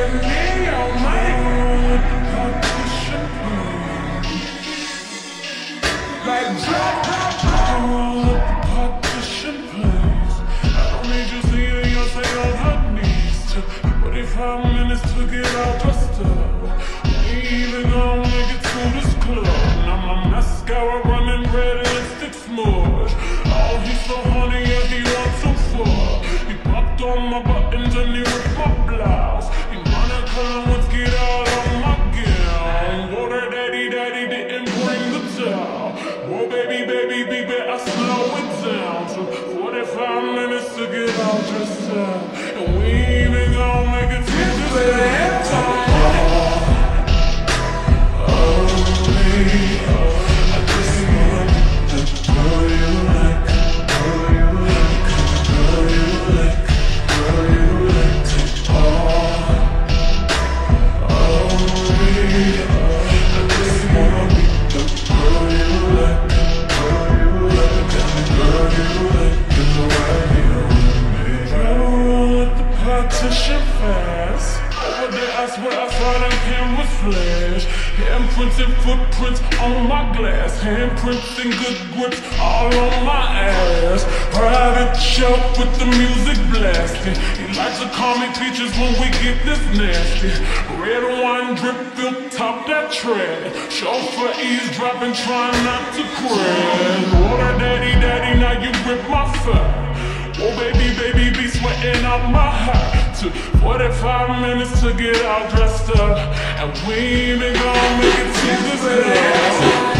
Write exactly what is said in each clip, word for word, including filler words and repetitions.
me on my own partition. Like drop on partition, please. I don't need you seeing you say on her knees. Took forty-five minutes to get out the stuff. We even gonna make it to this club. Now my mascara running red and stick smudge. Oh, he's so honey, yeah, he wants so far. He popped on my buttons and he ripped my blouse. He wanna come, let's get out of my gown. Water daddy, daddy didn't bring the towel. Whoa, baby, baby, baby, I slow it down. Took forty-five minutes to get all dressed up. And we even gonna make it to this time. Partition fast. Over there I swear I saw them cameras flash. Handprinted footprints on my glass. Handprints and good grips all on my ass. Private shelf with the music blasting. He likes to call me teachers when we get this nasty. Red wine drip fill top that trash. Chauffeur eavesdropping trying not to crash. Water daddy daddy now you rip my fire. Oh baby, baby, be sweating out my heart. Took forty-five minutes to get all dressed up. And we ain't gonna make it to this day.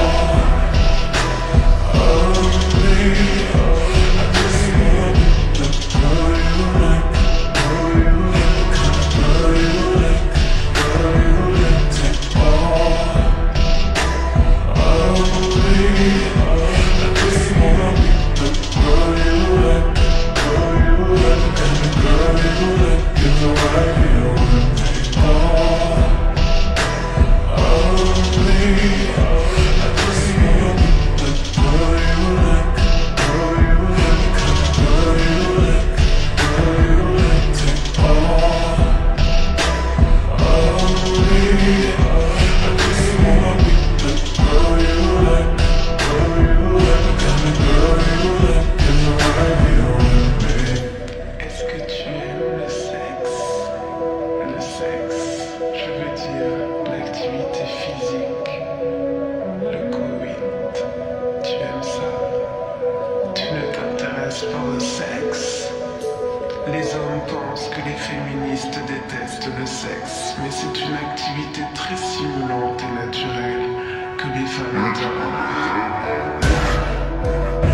Pour le sexe. Les hommes pensent que les féministes détestent le sexe, mais c'est une activité très stimulante et naturelle que les femmes adorent.